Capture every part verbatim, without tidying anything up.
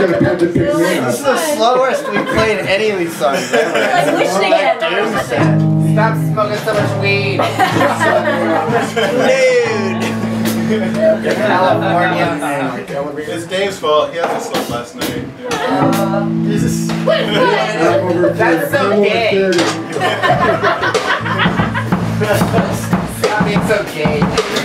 gonna have to pick me This up. is the slowest we played any of these songs ever. Like wishing again. Stop smoking so much weed. Dude. California. It's Dave's fault. He hasn't slept last night. Uh, Jesus. That's so gay. Stop being so gay.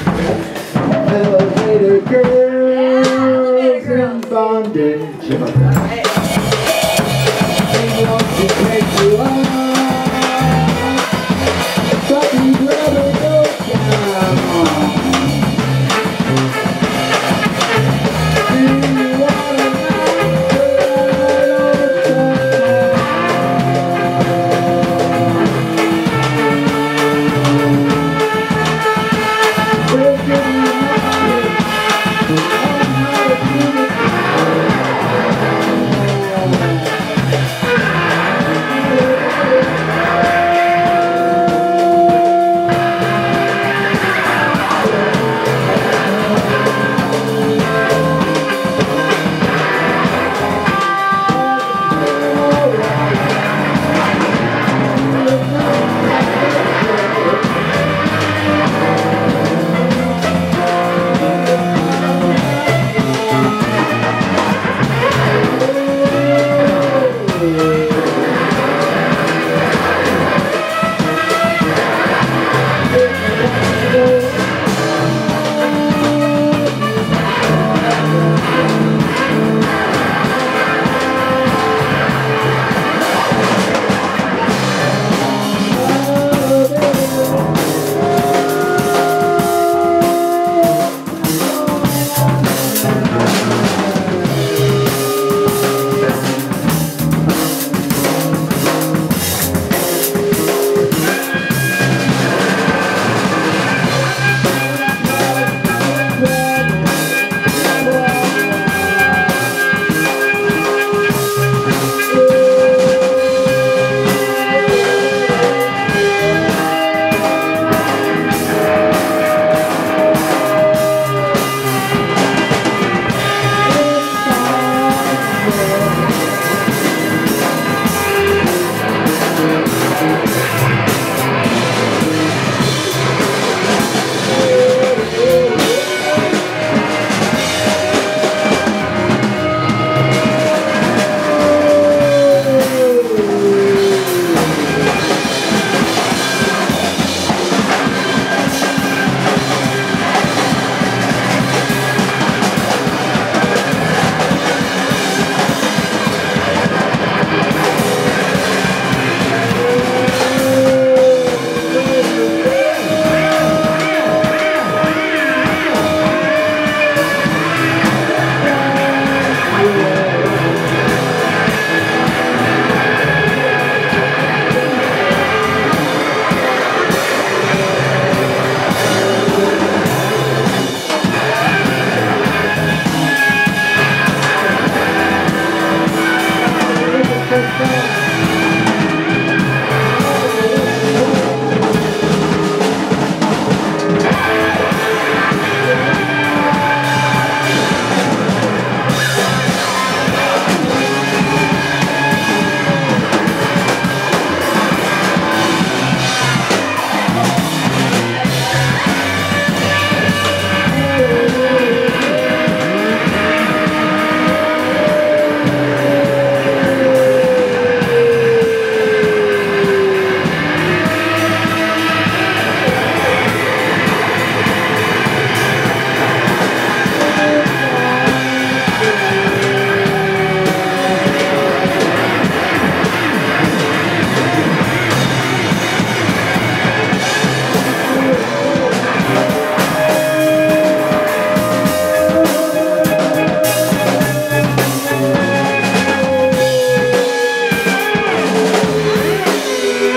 Elevator girls Elevator in bondage. Alright. They want to take you on, but you'd rather go down. Do you wanna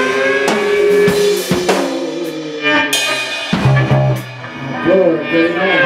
Lord, they know